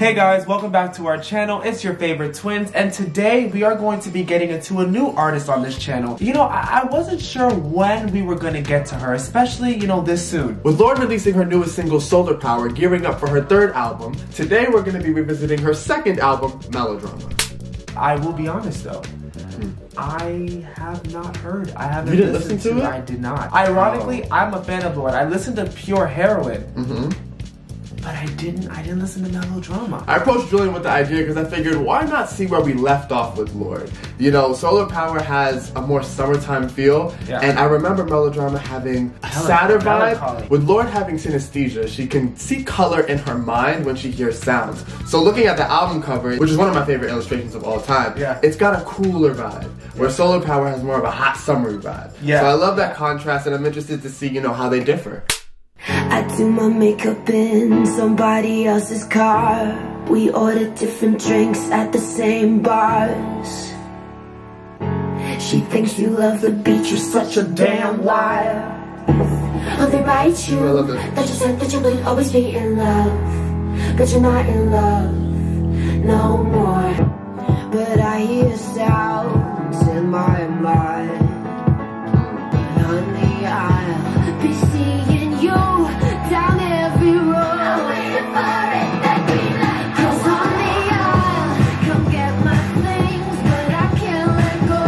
Hey guys, welcome back to our channel. It's your favorite twins, and today we are going to be getting into a new artist on this channel. You know, I wasn't sure when we were going to get to her, especially, you know, this soon. With Lorde releasing her newest single, Solar Power, gearing up for her third album, today we're going to be revisiting her second album, Melodrama. I will be honest though, I have not heard. I haven't. You didn't listen to it? I did not. Ironically, I'm a fan of Lorde. I listened to Pure Heroin. But I didn't listen to Melodrama. I approached Julian with the idea because I figured, why not see where we left off with Lorde? You know, Solar Power has a more summertime feel, and I remember Melodrama having a sadder vibe. With Lorde having synesthesia, she can see color in her mind when she hears sounds. So looking at the album cover, which is one of my favorite illustrations of all time, it's got a cooler vibe, where Solar Power has more of a hot summery vibe. So I love that contrast, and I'm interested to see, you know, how they differ. I do my makeup in somebody else's car. We order different drinks at the same bars. She thinks you love the beach, you're such a damn liar. Oh, they write you that you said that you would always be in love, but you're not in love no more. But I hear sounds in my mind, on the aisle, be seeing you down every road. I'm waiting for it, that green light. 'Cause on the aisle, come get my things, but I can't let go.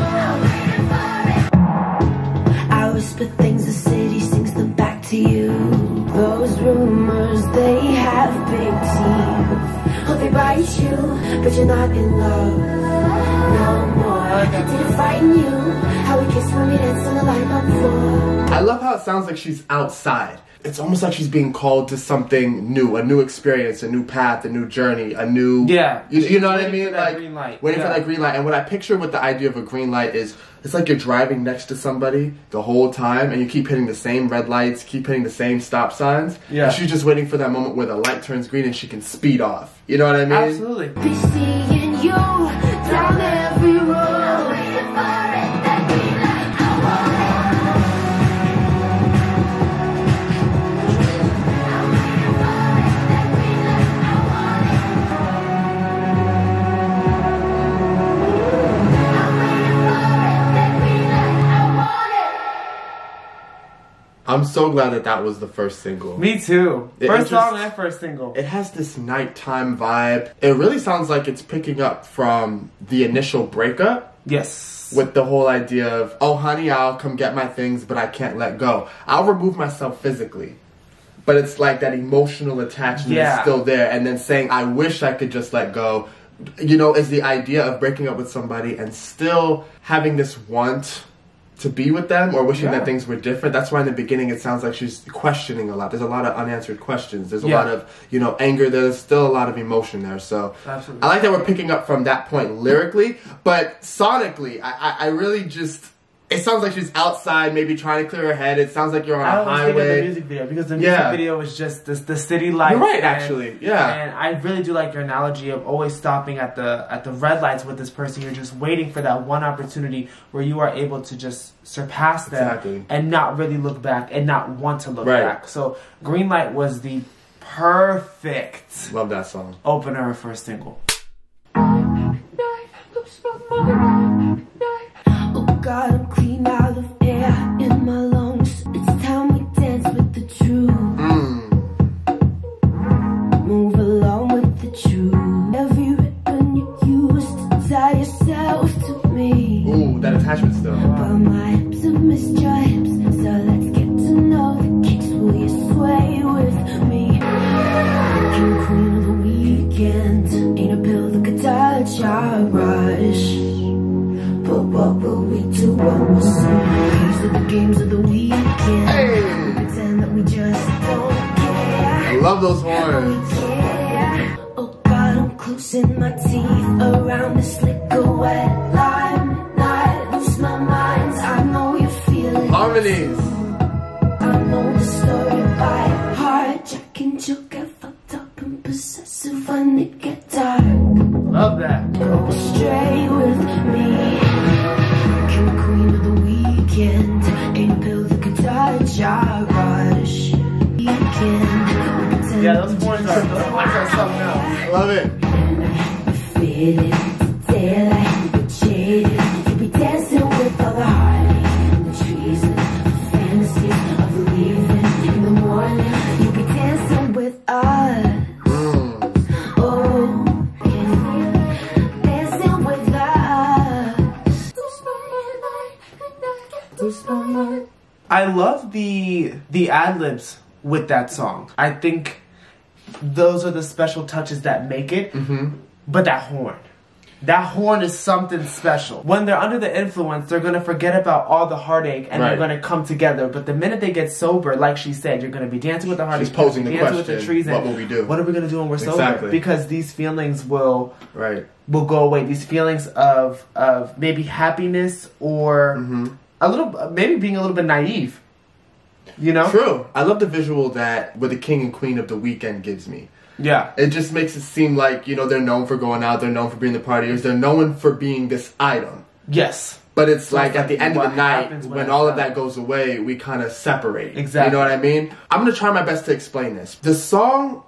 I'm waiting for it. I whisper things, the city sings them back to you. Those rumors, they have big teeth. Oh, they bite you, but you're not in love no more. Did it frighten you how we kissed when we danced on the light on floor? I love how it sounds like she's outside. It's almost like she's being called to something new, a new experience, a new path, a new journey, a new... You know what I mean? Like, waiting for that green light. And what I picture with the idea of a green light is, it's like you're driving next to somebody the whole time, and you keep hitting the same red lights, keep hitting the same stop signs. And she's just waiting for that moment where the light turns green and she can speed off. You know what I mean? Absolutely. Be seeing you down every road. I'm waiting for it, that green light. I want it. I'm so glad that that was the first single. Me too. First song and first single. It has this nighttime vibe. It really sounds like it's picking up from the initial breakup. Yes. With the whole idea of, oh honey, I'll come get my things, but I can't let go. I'll remove myself physically. But it's like that emotional attachment is still there. And then saying, I wish I could just let go, you know, is the idea of breaking up with somebody and still having this want to be with them or wishing that things were different. That's why in the beginning it sounds like she's questioning a lot. There's a lot of unanswered questions. There's a lot of, you know, anger. There's still a lot of emotion there. So I like that we're picking up from that point lyrically, but sonically, I really just... It sounds like she's outside, maybe trying to clear her head. It sounds like you're on a highway. I don't think of the music video because the music video is just the city lights. You're right, actually. And I really do like your analogy of always stopping at the red lights with this person. You're just waiting for that one opportunity where you are able to just surpass them and not really look back and not want to look back. So Green Light was the perfect love that song opener of first single. God, I'm clean out of air in my lungs. It's time we dance with the truth. Move along with the truth. Every ribbon you used to tie yourself to me. Ooh, that attachment still. But my hips have missed your hips, so let's get to know the kicks. Will you sway with me? King queen of the weekend. Ain't a pill that could touch our rush. But what will we do when we're these are the games of the weekend. We pretend that we just don't care. I love those horns. Oh God, I'm closing my teeth around this liquor wet lime. Not lose my mind, I know you feel it. Harmonies. I know the story by heart. Jack and Jill get fucked up and possessive when it get dark. Love that. Go astray with me. King queen of the weekend. Ain't a pill that could touch our rush. Weekend. Yeah, those horns are something else. I love it. You'll be dancing with all the heartache, the treason, the fantasies of leaving in the morning. You'll be dancing with us. Oh, dancing with us. I love the ad-libs with that song. I think those are the special touches that make it. But that horn is something special. When they're under the influence, they're going to forget about all the heartache and they're going to come together. But the minute they get sober, like she said, you're going to be dancing with the heartache. She's posing the question, with the treason. what will we do? What are we going to do when we're sober? Because these feelings will go away. These feelings of maybe happiness or a little, maybe being a little bit naive. You know? True. I love the visual that what the king and queen of the weekend gives me. Yeah. It just makes it seem like, you know, they're known for going out, they're known for being the partiers, they're known for being this item. Yes. But it's so like at the end of the night, when all of that goes away, we kind of separate. Exactly. You know what I mean? I'm going to try my best to explain this. The song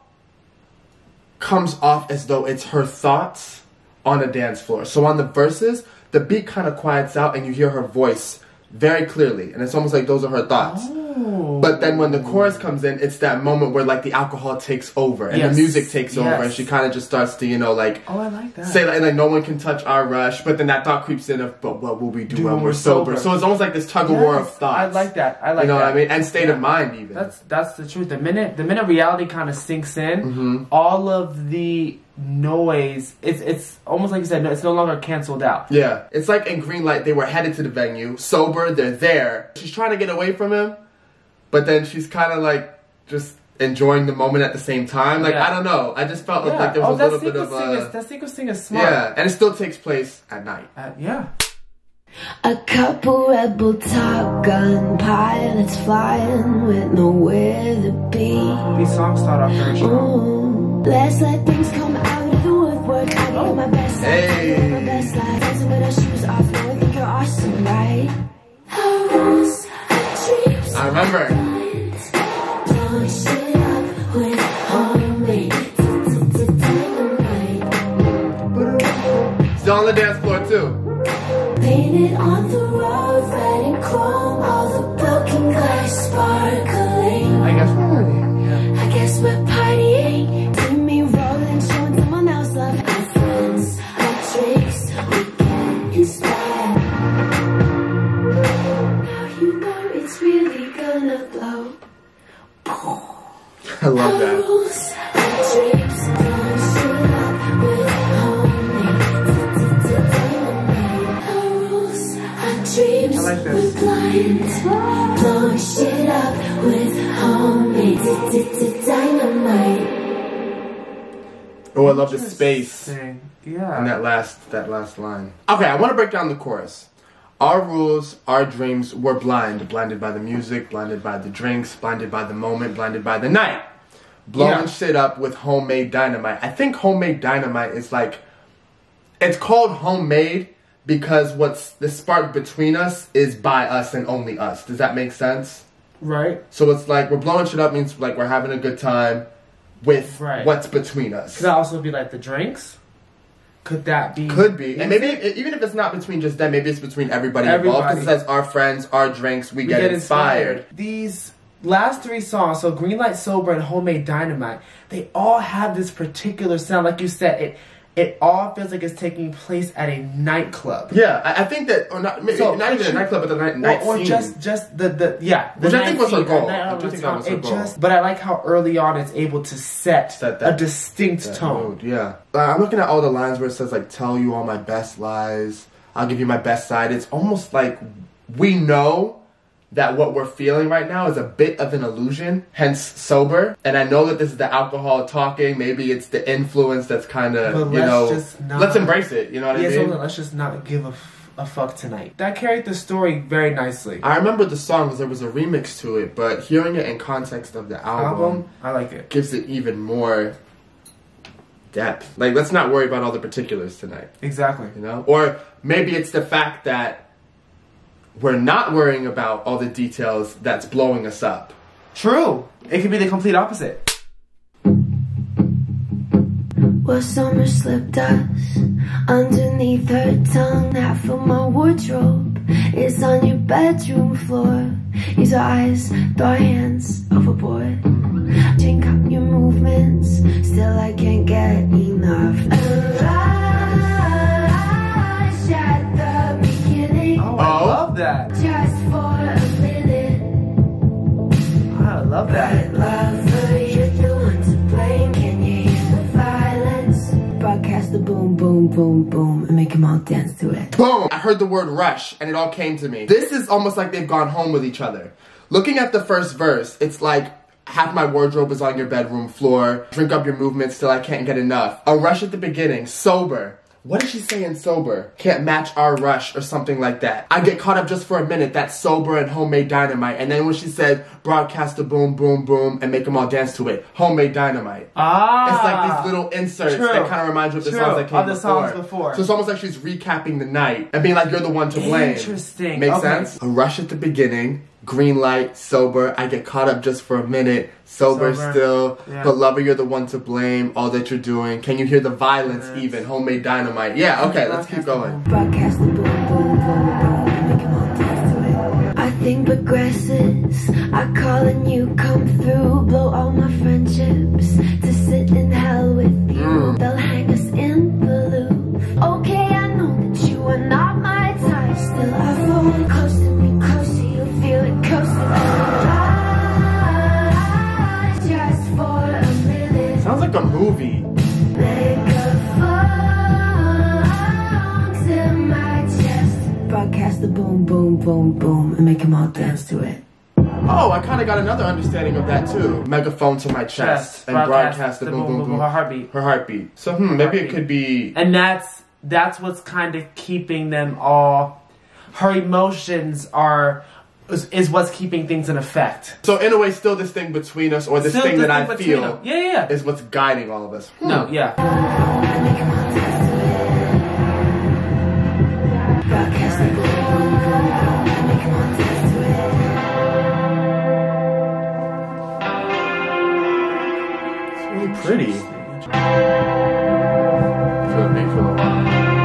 comes off as though it's her thoughts on a dance floor. So on the verses, the beat kind of quiets out and you hear her voice very clearly. And it's almost like those are her thoughts. But then when the chorus comes in, it's that moment where like the alcohol takes over and the music takes over and she kind of just starts to, you know, like, I like that. Say like no one can touch our rush, but then that thought creeps in of, but what will we do when we're sober? So it's almost like this tug of war of thoughts. I like that. I like that. You know what I mean? And state of mind even. That's the truth. The minute reality kind of sinks in, all of the noise, it's almost like you said, it's no longer canceled out. Yeah. It's like in Green Light, they were headed to the venue, sober, they're there. She's trying to get away from him. But then she's kind of like just enjoying the moment at the same time. Like, I don't know. I just felt like there was a little bit of that sequencing is smart. Yeah, and it still takes place at night. Yeah. A couple rebel Top Gun pilots flying with nowhere to be. These songs start off very strong. Let's let things come out of the woodwork. I do my best. Hey. My best life. Dancing with our shoes off. Now I think you're awesome, right? I remember. Still on the dance floor too. Painted on the road, red and chrome, all the broken glass sparkling. I guess we're partying. Yeah. I guess we're partying. See me rolling, showing someone else love. Our friends, our tricks, we get inspired. Now you know it's really gonna blow. I love that. I like this. Blowing shit up with homemade dynamite. Oh, I love the space. Yeah. And that last line. Okay, I want to break down the chorus. Our rules, our dreams, we're blinded by the music, blinded by the drinks, blinded by the moment, blinded by the night. Blowing shit up with homemade dynamite. I think homemade dynamite is like, it's called homemade because what's the spark between us is by us and only us. Does that make sense? Right. So it's like we're blowing shit up means like we're having a good time with what's between us. Could that also be like the drinks? Could that be? Could be. And maybe even if it's not between just them, maybe it's between everybody involved. Because it says our friends, our drinks, we get inspired. These last three songs, so Green Light, Sober, and Homemade Dynamite, they all have this particular sound. Like you said, it all feels like it's taking place at a nightclub. Yeah, I think that, or not, maybe not even a nightclub, but the night or scene. just the which I think was her goal. I do think that was her goal. But I like how early on it's able to set a distinct tone. Mood, yeah. I'm looking at all the lines where it says like, tell you all my best lies, I'll give you my best side. It's almost like we know that what we're feeling right now is a bit of an illusion, hence sober. And I know that this is the alcohol talking. Maybe it's the influence that's kind of, you know, let's embrace it. You know what I mean? So let's just not give a fuck tonight. That carried the story very nicely. I remember the song because there was a remix to it, but hearing it in context of the album, I like it. Gives it even more depth. Like, let's not worry about all the particulars tonight. Exactly. You know? Or maybe it's the fact that we're not worrying about all the details that's blowing us up. True. It could be the complete opposite. Well, summer slipped us underneath her tongue. Half of my wardrobe is on your bedroom floor. Use your eyes, throw your hands overboard. Drink up your movements, still I can't get enough. Rush at the beginning. Oh, I love that. Just for a minute. I love that. Lover, you're the one to blame. Can you hear the violence? Broadcast the boom, boom, boom, boom, and make them all dance to it. Boom! I heard the word rush, and it all came to me. This is almost like they've gone home with each other. Looking at the first verse, it's like, half my wardrobe is on your bedroom floor. Drink up your movements till I can't get enough. A rush at the beginning. Sober. What is she saying sober? Can't match our rush or something like that. I get caught up just for a minute. That's sober and homemade dynamite. And then when she said broadcast the boom, boom, boom and make them all dance to it. Homemade dynamite. Ah. It's like these little inserts that kind of remind you of the songs that came before. So it's almost like she's recapping the night and being like, you're the one to blame. Interesting. Makes sense? A rush at the beginning. Green light, sober, I get caught up just for a minute, sober still, but lover, you're the one to blame, all that you're doing. Can you hear the violence even? Homemade dynamite. Yeah, okay, let's keep going. Broadcast the boom, boom, boom, boom, make 'em all dance to it. I think progresses, I call and you come through, blow all my friendships to sit in hell with you. They'll hang us in the loop. Okay, I know that you are not my type, still I fall close to me, close to you, feel it close to me. Just for a minute. Sounds like a movie. Megaphones in my chest. Broadcast the boom, boom, boom, boom, and make them all dance to it. Oh, I kind of got another understanding of that too. Megaphone to my chest and broadcast the boom, boom, boom. Her heartbeat. Her heartbeat. So maybe it could be. And that's what's kind of keeping them all. Her emotions is what's keeping things in effect. So in a way, still this thing between us, or this thing that I feel, is what's guiding all of us. No, yeah. Broadcast the boom, boom, boom, boom, make 'em all dance to it. It's really pretty. For the big for the long.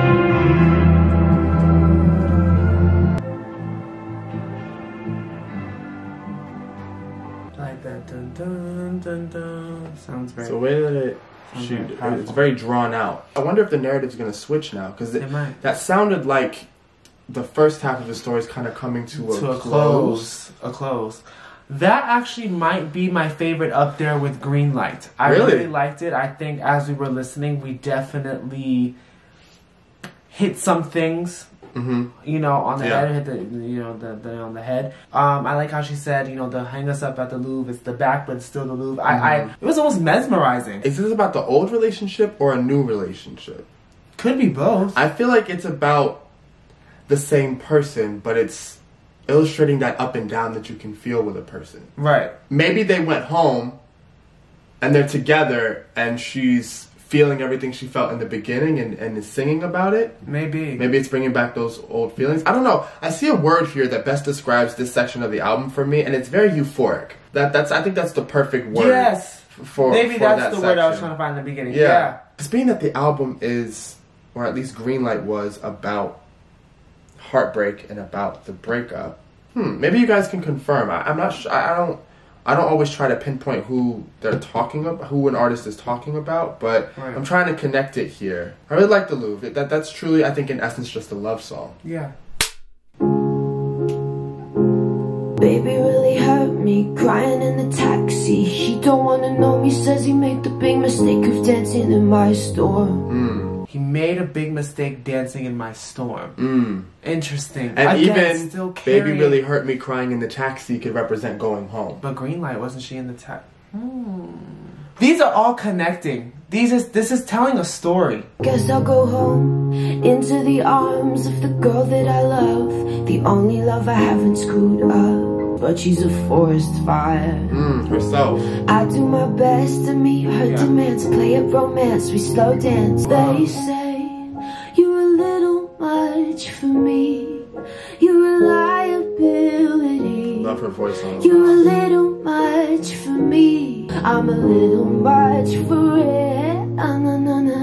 Like that, dun dun dun dun. Sounds very. So the way that it's very drawn out. I wonder if the narrative's going to switch now, because that sounded like the first half of the story is kind of coming to a close. A close. That actually might be my favorite up there with Green Light. I really liked it. I think as we were listening, we definitely hit some things. You know, on the head, hit the on the head. I like how she said, you know, the hang us up at the Louvre. It's the back, but it's still the Louvre. It was almost mesmerizing. Is this about the old relationship or a new relationship? Could be both. I feel like it's about the same person, but it's illustrating that up and down that you can feel with a person. Right. Maybe they went home and they're together and she's feeling everything she felt in the beginning and is singing about it. Maybe it's bringing back those old feelings. I don't know. I see a word here that best describes this section of the album for me, and it's very euphoric. I think that's the perfect word. Yes. Maybe that's the word I was trying to find in the beginning. Yeah. Because being that the album is, or at least Greenlight was, about heartbreak and about the breakup. Maybe you guys can confirm. I'm not sure. I don't always try to pinpoint who they're talking about, who an artist is talking about, but I'm trying to connect it here. I really like the Louvre. That's truly, I think, in essence, just a love song. Yeah. Baby really hurt me, crying in the taxi. He don't wanna know me, says he made the big mistake of dancing in my storm. He made a big mistake dancing in my storm. Interesting. And even still Baby really hurt me crying in the taxi could represent going home. But Greenlight, wasn't she in the taxi? These are all connecting. This is telling a story. Guess I'll go home, into the arms of the girl that I love. The only love I haven't screwed up, but she's a forest fire. Herself. I do my best to meet her demands, play a romance, we slow dance. They say you're a little much for me, you're a liability. Love her voice on. You're a little much for me, I'm a little much for it. Na, na, na, na.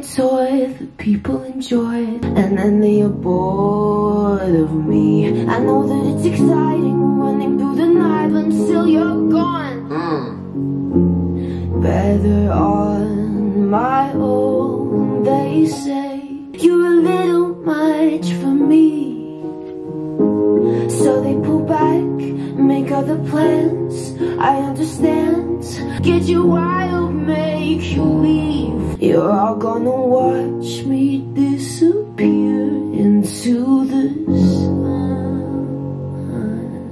toy that people enjoy, and then they are bored of me. I know that it's exciting running through the night until you're gone. Better on my own, they say. You're a little much for me. So they pull back, make other plans. I understand. Get you wild, make you leave. You're all gonna watch me disappear into the sun.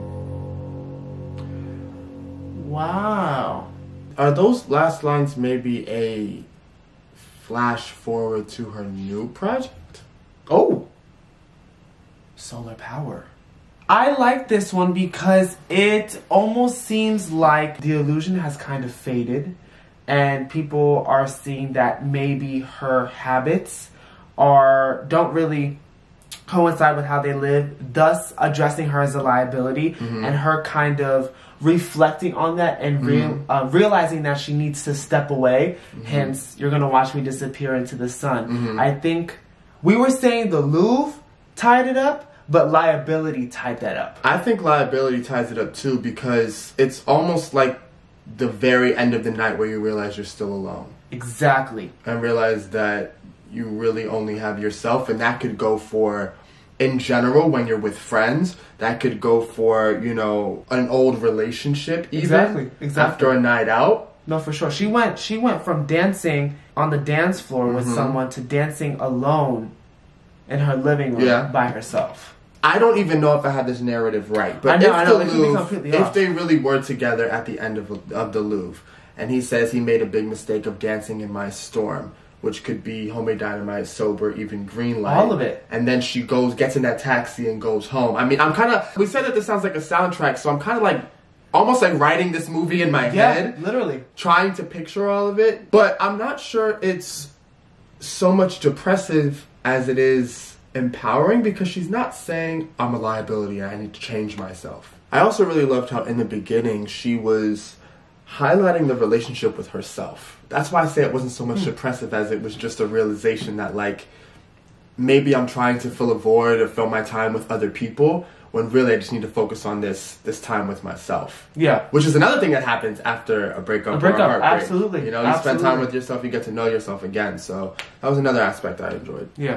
Wow. Are those last lines maybe a flash forward to her new project? Oh. Solar Power. I like this one because it almost seems like the illusion has kind of faded and people are seeing that maybe her habits don't really coincide with how they live, thus addressing her as a liability, and her kind of reflecting on that and realizing that she needs to step away. Hence, you're going to watch me disappear into the sun. I think we were saying the Louvre tied it up, but liability tied that up. I think liability ties it up too, because it's almost like the very end of the night where you realize you're still alone. Exactly. And realize that you really only have yourself, and that could go for, in general, when you're with friends, that could go for, you know, an old relationship even. Exactly. After a night out. No, for sure. She went from dancing on the dance floor with someone to dancing alone in her living room by herself. I don't even know if I have this narrative right, but I know. If they really were together at the end of the Louvre, and he says he made a big mistake of dancing in my storm, which could be Homemade Dynamite, Sober, even Greenlight. All of it. And then she gets in that taxi and goes home. I mean, we said that this sounds like a soundtrack, so I'm kind of like, almost like writing this movie in my head. Literally. Trying to picture all of it. But I'm not sure it's so much depressive as it is empowering, because she's not saying I'm a liability and I need to change myself. I also really loved how in the beginning she was highlighting the relationship with herself. That's why I say it wasn't so much depressive as it was just a realization that, like, maybe I'm trying to fill a void or fill my time with other people, when really I just need to focus on this time with myself. Yeah. Which is another thing that happens after a breakup or a heartbreak. Absolutely. You know, you spend time with yourself, you get to know yourself again. So that was another aspect I enjoyed. Yeah.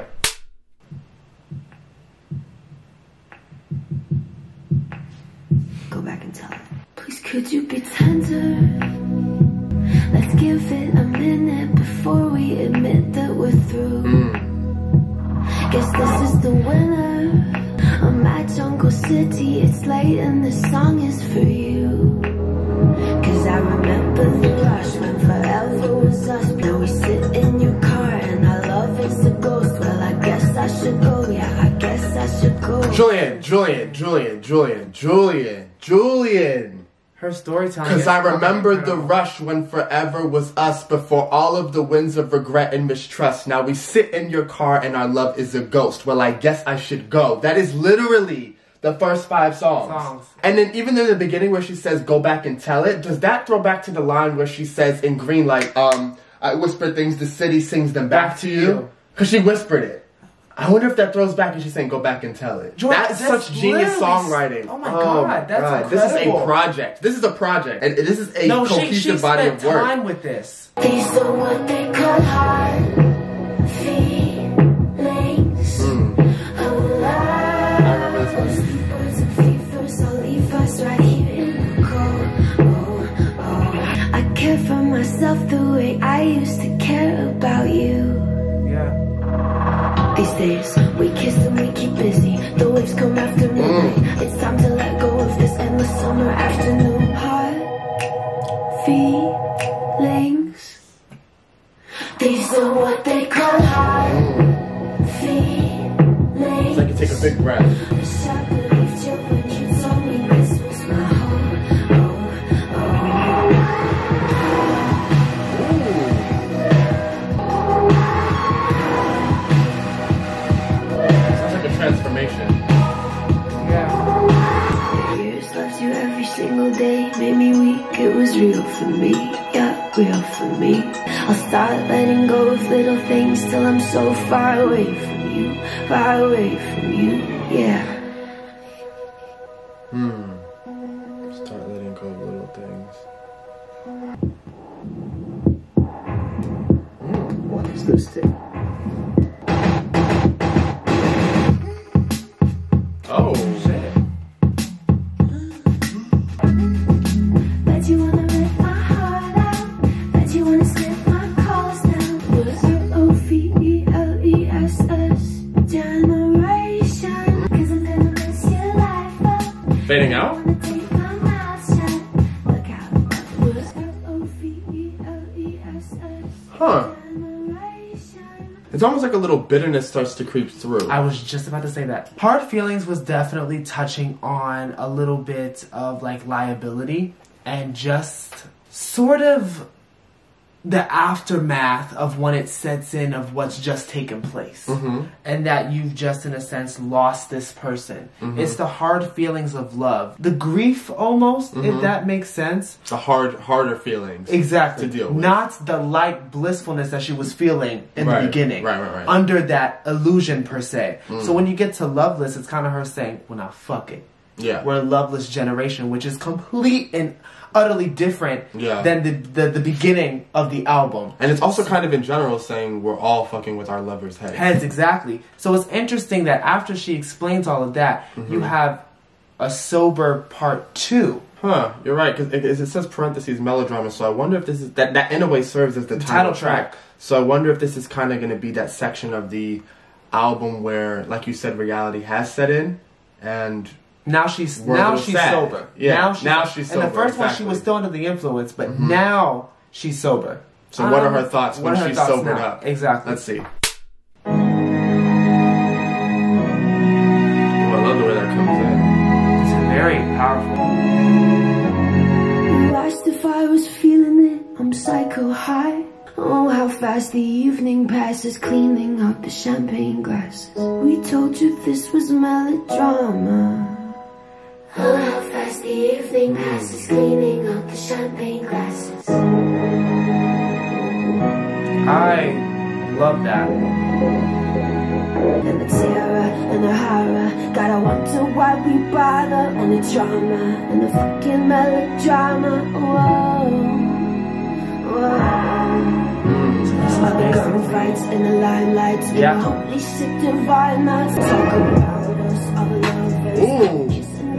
Go back and tell it. Please, could you be tender? Let's give it a minute before we admit that we're through. Guess this is the winner. I'm at Jungle City, it's late and this song is for you. Cause I remember the rush when forever was us. Now we sit in your car and our love is a ghost. Well, I guess I should go, yeah, I guess I should go. Julian. Her storytelling. Because I remembered the rush when forever was us, before all of the winds of regret and mistrust. Now we sit in your car and our love is a ghost. Well, I guess I should go. That is literally the first 5 songs. And then even in the beginning where she says, go back and tell it, does that throw back to the line where she says in Greenlight, I whisper things, the city sings them back to you? Because she whispered it. I wonder if that throws back and she's saying, go back and tell it. That's such genius songwriting. Oh my God, that's incredible. This is a project. This is a project. And this is a cohesive body of work. She spent time with this. These are what they call hard feelings. I remember this one. Birds and fevers all leave us right here in the cold. I care for myself the way I used to care about you. Yeah. These days, we kiss and we keep busy. The waves come after midnight. It's time to let go of this endless summer afternoon. Hard feelings. These are what they call hard feelings. It's like you take a big breath. Years loves you every single day. made me weak, it was real for me, yeah, real for me. I'll start letting go of little things till I'm so far away from you, far away from you, yeah. Start letting go of little things. What is this thing? Oh, shit. Bet you wanna rip my heart out. Bet you wanna skip my calls now. Lofeeless generation. 'Cause I'm gonna mess your life up. Fading out? Wanna take my mouth shut. Look out. Lofeeless Huh. generation. It's almost like a little bitterness starts to creep through. I was just about to say that. Hard Feelings was definitely touching on a little bit of like liability and just sort of the aftermath of when it sets in of what's just taken place. And that you've just in a sense lost this person. It's the hard feelings of love. The grief almost, if that makes sense. The harder feelings. Exactly. To deal with. Not the light blissfulness that she was feeling in the beginning. Right. Under that illusion per se. So when you get to Loveless, it's kind of her saying, well now fuck it. Yeah. We're a loveless generation, which is complete and utterly different than the beginning of the album. And it's also kind of in general saying we're all fucking with our lovers' heads. Exactly. So it's interesting that after she explains all of that, you have a sober part 2. Huh, you're right, because it says parentheses melodrama, so I wonder if this is, that in a way serves as the title track. So I wonder if this is kind of going to be that section of the album where, like you said, reality has set in, and... Now she's sober. Yeah, now she's sober. And the first one she was still under the influence, but now she's sober. So what are her thoughts when she's sobered up? Exactly. Let's see. I love the way that comes in. It's very powerful. You asked if I was feeling it, I'm psycho high. Oh, how fast the evening passes, cleaning out the champagne glasses. We told you this was melodrama. Oh, how fast the evening passes, cleaning out the champagne glasses. I love that. And the terror and the horror, gotta wonder why we bother. And the drama and the fucking melodrama. Whoa, all the gunfights and the limelights, and the holy shit divine nights. Talk about us, all lovers. Ooh.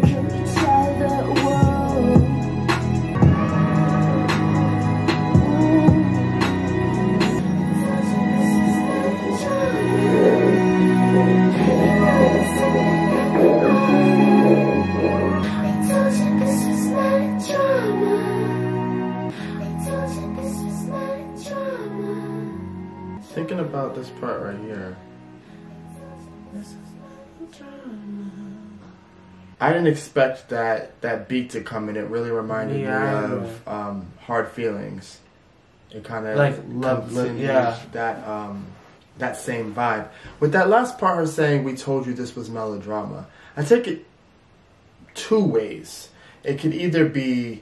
Thinking about this part right here, I didn't expect that beat to come in. It really reminded me of Hard Feelings. It kind of like love, that same vibe. With that last part, her saying, "We told you this was melodrama." I take it two ways. It could either be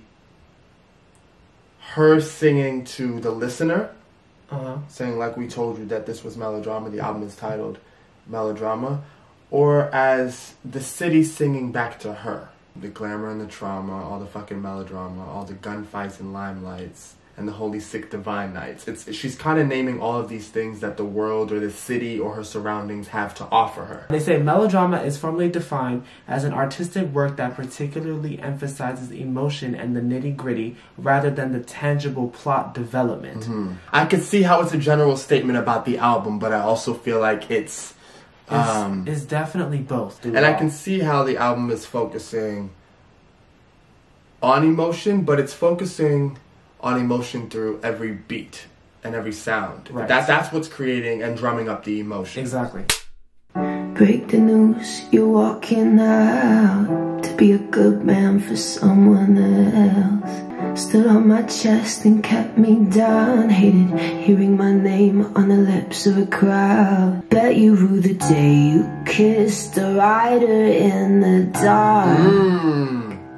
her singing to the listener. Saying like, we told you that this was melodrama, the album is titled Melodrama, or as the city singing back to her. The glamour and the trauma, all the fucking melodrama, all the gunfights and limelights, and the holy sick divine nights. She's kind of naming all of these things that the world or the city or her surroundings have to offer her. They say melodrama is formally defined as an artistic work that particularly emphasizes emotion and the nitty-gritty rather than the tangible plot development. I could see how it's a general statement about the album, but I also feel like it's definitely both. And I can see how the album is focusing on emotion, but it's focusing on emotion through every beat and every sound. Right. That's what's creating and drumming up the emotion. Exactly. Break the news, you're walking out to be a good man for someone else. Stood on my chest and kept me down. Hated hearing my name on the lips of a crowd. Bet you rue the day you kissed a rider in the dark.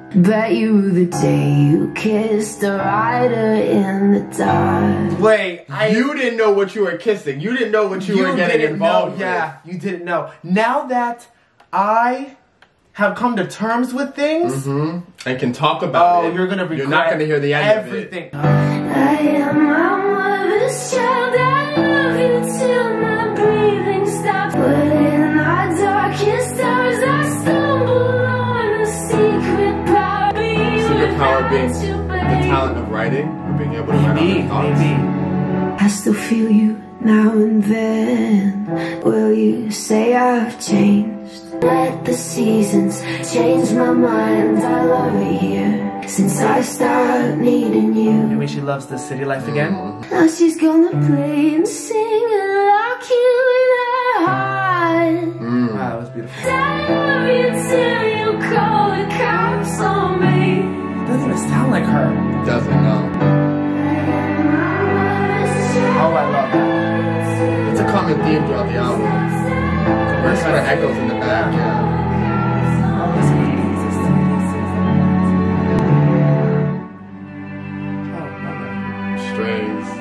Bet you the day you kissed a rider in the dark. Wait, you didn't know what you were kissing. You didn't know what you were getting involved with. Yeah, you didn't know. Now that I have come to terms with things and can talk about it, you're gonna regret. You're not gonna hear the end everything. of it. I am my mother's child. I love you till my breathing stops. But in our darkest hours, I stumble on a secret power. Secret power being the talent of writing, or being able to write out your thoughts. I still feel you now and then. Will you say I've changed? Let the seasons change my mind. I love it here since I started needing you. Maybe she loves the city life again. Now she's gonna play and sing and lock you in her heart. Wow, that was beautiful. I love you till you call the cops on me. Doesn't even sound like her. Doesn't know. Oh, I love that. It's a common theme throughout the album. Verse kind of echoes in the back, yeah. Strings.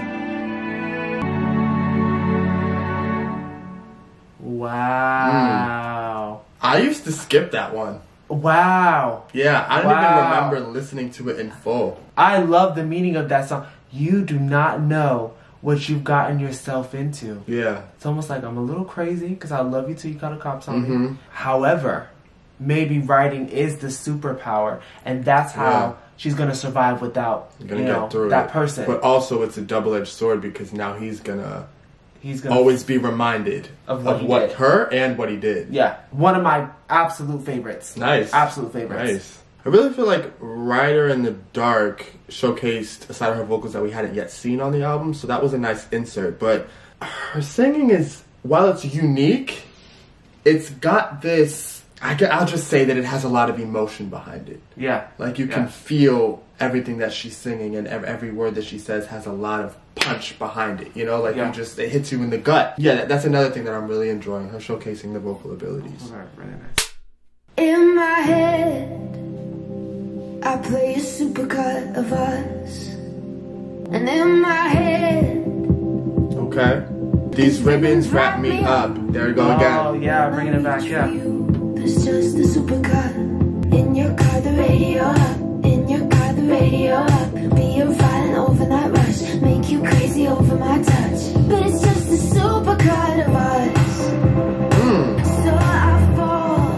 Wow. I used to skip that one. Wow. Yeah, I don't even remember listening to it in full. I love the meaning of that song. You do not know what you've gotten yourself into. Yeah. It's almost like I'm a little crazy because I love you till you call the cops on me. However, maybe writing is the superpower, and that's how she's going to survive without that person. But also it's a double-edged sword because now he's gonna always be reminded of what her and what he did. Yeah. One of my absolute favorites. Nice. Absolute favorites. Nice. I really feel like Rider in the Dark showcased a side of her vocals that we hadn't yet seen on the album, so that was a nice insert. But her singing is, while it's unique, it's got this, I'll just say that it has a lot of emotion behind it. Yeah. Like you can feel everything that she's singing, and every word that she says has a lot of punch behind it, you know? Like it hits you in the gut. Yeah, that's another thing that I'm really enjoying, her showcasing the vocal abilities. Really nice. In my head, I play a supercut of us. And in my head, okay. These ribbons wrap me up. There we go again. Oh yeah, bringing it back, yeah. There's just a supercut. In your car, the radio up. In your car, the radio up. Be a violent overnight rush. Make you crazy over my touch. But it's just a supercut of us. So I fall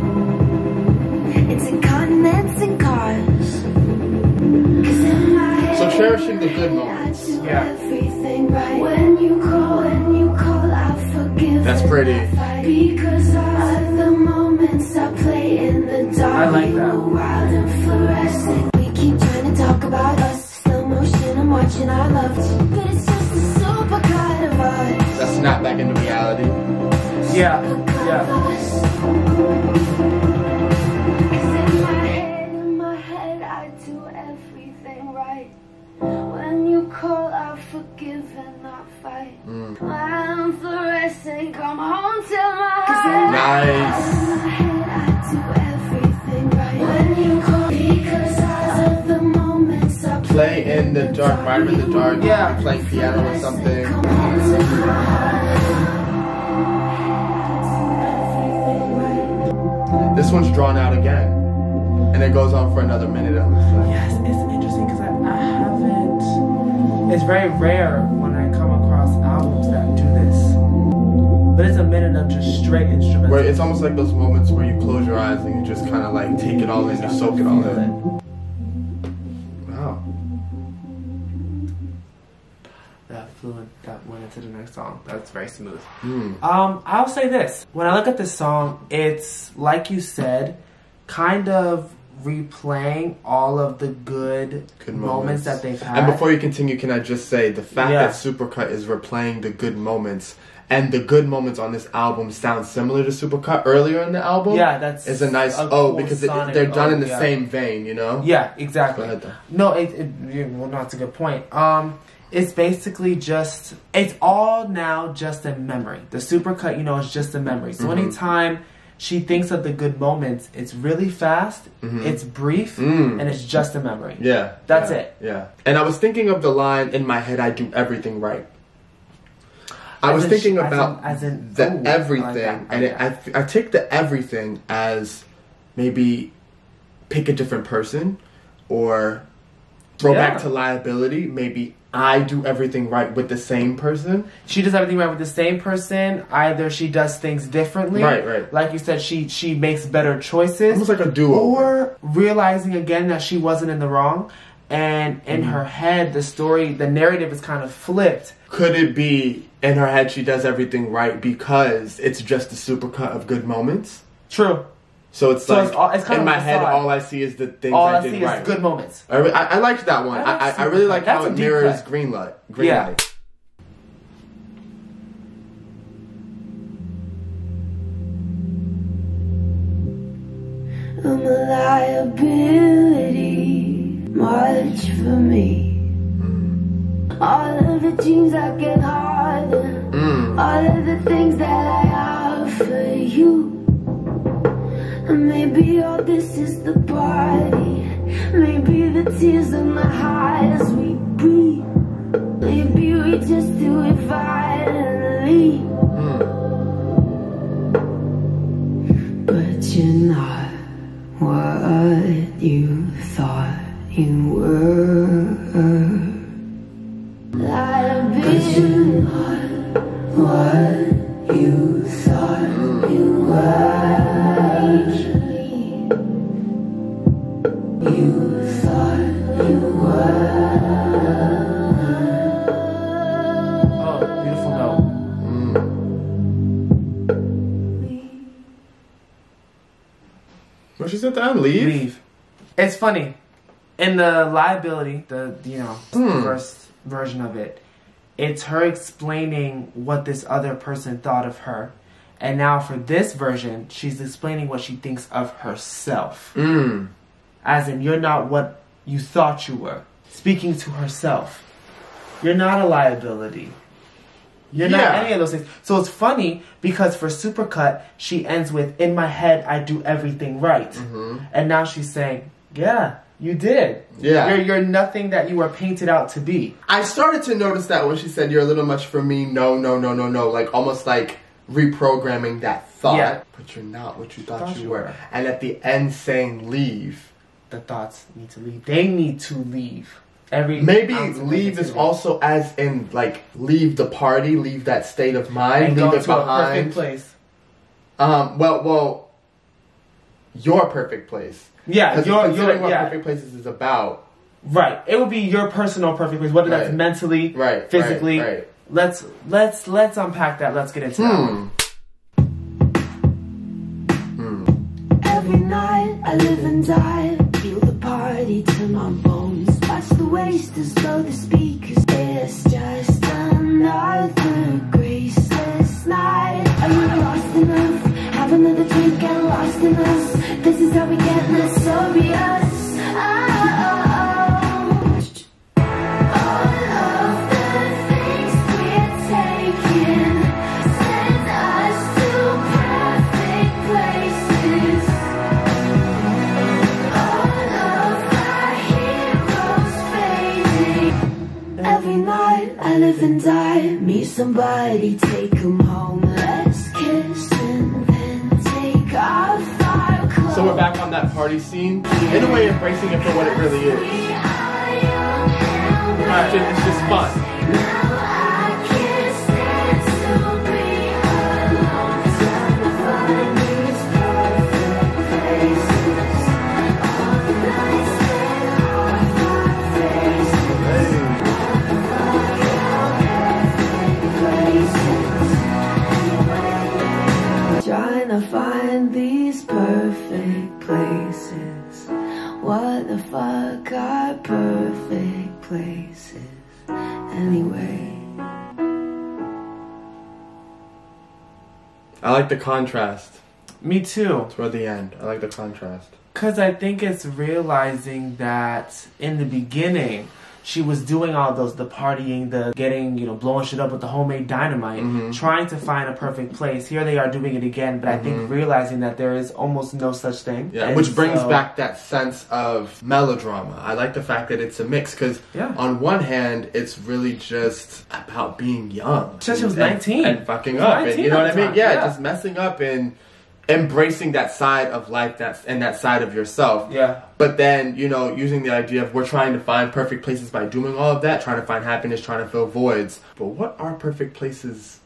into continents and cars. So cherishing the good moments. Yeah. When you call, I forgive. That's pretty. Because of the moments I play in the dark. I like that. Wild and fluorescent. We keep trying to talk about us. Slow motion, I'm watching our love. But it's just a supercut of us. That snap back into reality. Yeah. Yeah. In my head, I do everything right. When you call, I forgive and not fight. I'm fluorescent, come home till my heart. Nice. In my head, I do everything right. When you call, because of the moments I play in the dark, Rider in the Dark. Yeah. Playing piano or something. come home till my heart. This one's drawn out again. And it goes on for another minute, I would say. Yes, it's interesting because I haven't. It's very rare when I come across albums that do this. But it's a minute of just straight instrumental. Where it's almost like those moments where you close your eyes and you just kind of like take it all in, you soak it all in. Wow. That went into the next song. That's very smooth. I'll say this. When I look at this song, it's, like you said, kind of replaying all of the good moments that they've had. And before you continue, can I just say the fact that Supercut is replaying the good moments, and the good moments on this album sound similar to Supercut earlier in the album. Yeah, that's is a nice cool because sonic they're done in the same vein, you know. Yeah, exactly. Go ahead, though. No, well, no, it's a good point. It's basically it's all now just a memory. The Supercut, is just a memory. So anytime she thinks of the good moments. It's really fast, it's brief, and it's just a memory. Yeah. That's it. Yeah. And I was thinking of the line, in my head, I do everything right. I was thinking about the everything, and I take the everything as maybe pick a different person, or throw back to liability. Maybe I do everything right with the same person. She does everything right with the same person. Either she does things differently. Right. Like you said, she makes better choices. Almost like a duo. Or realizing again that she wasn't in the wrong. And in her head, the narrative is kind of flipped. Could it be in her head she does everything right because it's just a supercut of good moments? True. So it's kind in of my head, all I see is the things I did right. All I see is good moments. I liked that one. I really like how it mirrors Green Light. I'm a liability, much for me. All of the dreams I get harder, all of the things that I offer you. And maybe all this is the party, maybe the tears of my heart as we breathe. Maybe we just do it violently. But you're not what you thought you were. Liability, what you thought you were. You thought you were. Oh, beautiful note. What she said that? Leave? It's funny. In the liability, the first version of it, it's her explaining what this other person thought of her. And now for this version, she's explaining what she thinks of herself. As in, you're not what you thought you were. Speaking to herself. You're not a liability. You're not any of those things. So it's funny because for Supercut, she ends with, in my head, I do everything right. And now she's saying, yeah, you did. Yeah. You're nothing that you were painted out to be. I started to notice that when she said, you're a little much for me, no. Like, almost like reprogramming that thought. Yeah. But you're not what you thought you were. And at the end saying leave. The thoughts need to leave. They need to leave. Maybe leave is also as in, like, leave the party, leave that state of mind, and leave go it to behind. A perfect place. Well, your perfect place. Yeah, your what perfect places is about. Right. It would be your personal perfect place, whether that's mentally, physically. Right. Let's unpack that. Let's get into that one. Every night I live and die, feel the party to my bones. Watch the waste as though the speakers. It's just another graceless night. Are you lost enough? Have another drink and lost in us. This is how we get less serious. Every night I live and die, meet somebody, take them home, let's kiss and then take off our clothes. So we're back on that party scene, in a way embracing it for what it really is. It's just fun. Trying to find these perfect places. What the fuck are perfect places anyway? I like the contrast. Me too. Toward the end, I like the contrast. Because I think it's realizing that in the beginning, she was doing all those, the partying, the getting, you know, blowing shit up with the homemade dynamite, trying to find a perfect place. Here they are doing it again, but I think realizing that there is almost no such thing. Yeah, and which brings back that sense of melodrama. I like the fact that it's a mix, because on one hand, it's really just about being young. She was 19. And fucking up. And, you know what I mean? Yeah, just messing up and embracing that side of life and that side of yourself. Yeah. But then, you know, using the idea of we're trying to find perfect places by doing all of that, trying to find happiness, trying to fill voids. But what are perfect places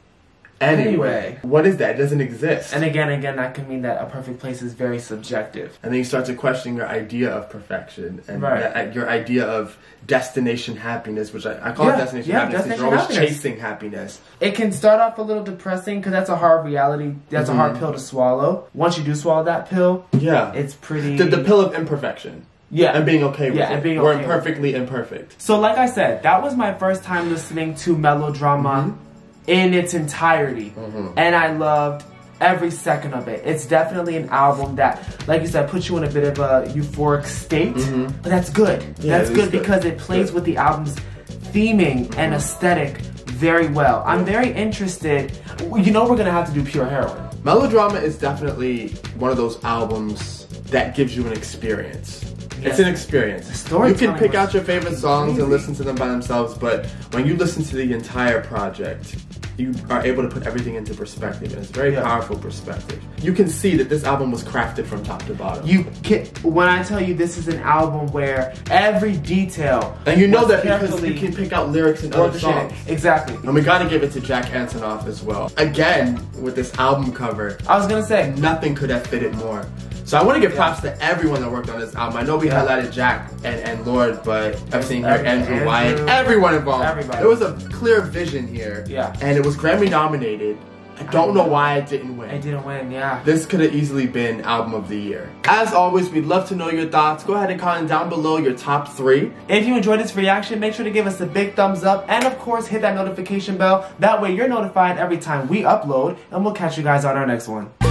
anyway? What is that? It doesn't exist. And again, that can mean that a perfect place is very subjective. And then you start to question your idea of perfection and your idea of destination happiness, which I call it destination happiness, because you're always chasing happiness. It can start off a little depressing because that's a hard reality. That's a hard pill to swallow. Once you do swallow that pill, it's pretty... The pill of imperfection. Yeah. And being okay with it. And being We're okay imperfectly imperfect. So like I said, that was my first time listening to melodrama in its entirety. And I loved every second of it. It's definitely an album that, like you said, puts you in a bit of a euphoric state. But that's good. That's good because it plays with the album's theming and aesthetic very well. I'm very interested. You know we're going to have to do Pure Heroin. Melodrama is definitely one of those albums that gives you an experience. It's an experience. You can pick out your favorite songs and listen to them by themselves, but when you listen to the entire project, you are able to put everything into perspective, and it's a very powerful perspective. You can see that this album was crafted from top to bottom. When I tell you this is an album where every detail, and you know that because you can pick out lyrics in other songs. Exactly. And we gotta give it to Jack Antonoff as well. Again, with this album cover, I was gonna say, nothing could have fitted more. So I want to give props to everyone that worked on this album. I know we highlighted Jack and Lord, but I've seen here Andrew Wyatt, everyone involved. Everybody. There was a clear vision here. Yeah. And it was Grammy nominated. I don't know why it didn't win. It didn't win, yeah. This could have easily been Album of the Year. As always, we'd love to know your thoughts. Go ahead and comment down below your top 3. If you enjoyed this reaction, make sure to give us a big thumbs up. And of course, hit that notification bell. That way you're notified every time we upload. And we'll catch you guys on our next one.